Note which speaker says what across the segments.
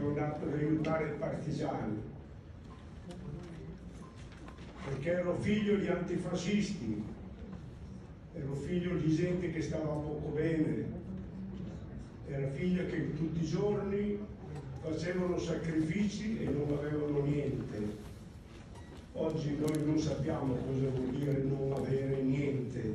Speaker 1: andato ad aiutare i partigiani, perché ero figlio di antifascisti, ero figlio di gente che stava poco bene, era figlio che tutti i giorni facevano sacrifici e non avevano niente. Oggi noi non sappiamo cosa vuol dire non avere niente.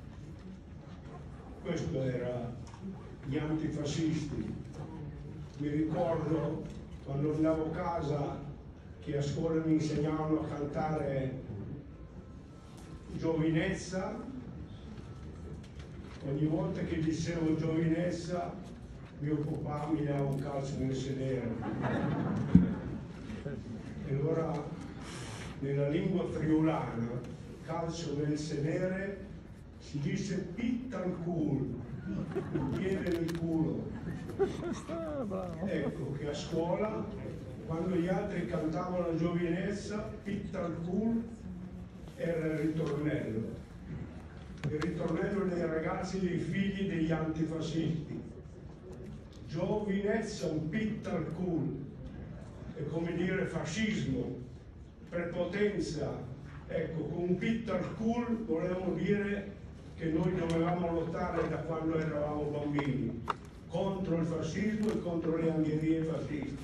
Speaker 1: Questo era gli antifascisti. Mi ricordo quando andavo a casa che a scuola mi insegnavano a cantare Giovinezza. Ogni volta che dicevo Giovinezza mio papà mi dava un calcio nel sedere. E allora nella lingua friulana calcio nel sedere si dice pitta al culo, un piede nel culo. Ecco che a scuola, quando gli altri cantavano la Giovinezza, pitta al culo era il ritornello dei ragazzi, dei figli degli antifascisti. Giovinezza, un pitta al culo, è come dire fascismo, prepotenza. Ecco, con un pitta al culo volevamo dire che noi dovevamo lottare da quando eravamo bambini contro il fascismo e contro le angherie fasciste.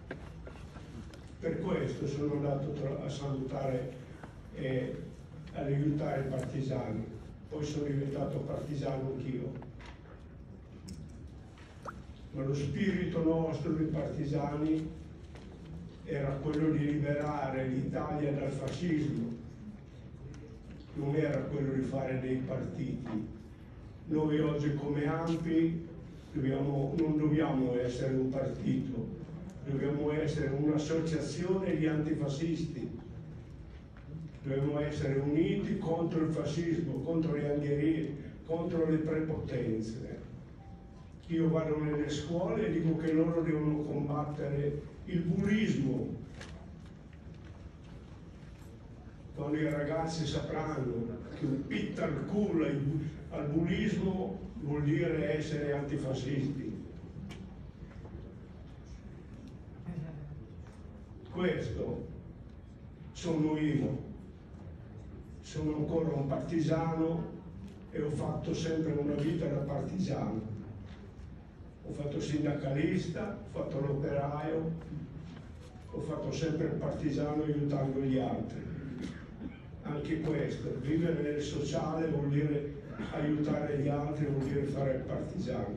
Speaker 1: Per questo sono andato a salutare e ad aiutare i partigiani, poi sono diventato partigiano anch'io. Ma lo spirito nostro dei partigiani era quello di liberare l'Italia dal fascismo, non era quello di fare dei partiti. Noi oggi come ANPI non dobbiamo essere un partito, dobbiamo essere un'associazione di antifascisti, dobbiamo essere uniti contro il fascismo, contro le angherie, contro le prepotenze. Io vado nelle scuole e dico che loro devono combattere il bullismo. Quando i ragazzi sapranno che un pitta al culo al bullismo vuol dire essere antifascisti. Questo sono io. Sono ancora un partigiano e ho fatto sempre una vita da partigiano. Ho fatto sindacalista, ho fatto l'operaio, ho fatto sempre il partigiano aiutando gli altri. Anche questo, vivere nel sociale vuol dire aiutare gli altri, vuol dire fare il partigiano.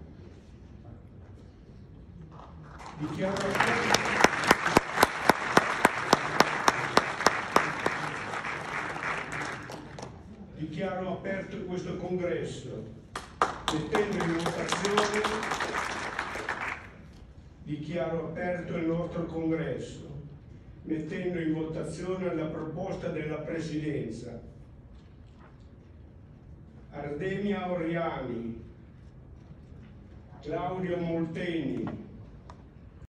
Speaker 1: Dichiaro aperto questo congresso, mettendo in votazione, dichiaro aperto il nostro congresso, mettendo in votazione la proposta della Presidenza. Ardemia Oriani, Claudio Molteni,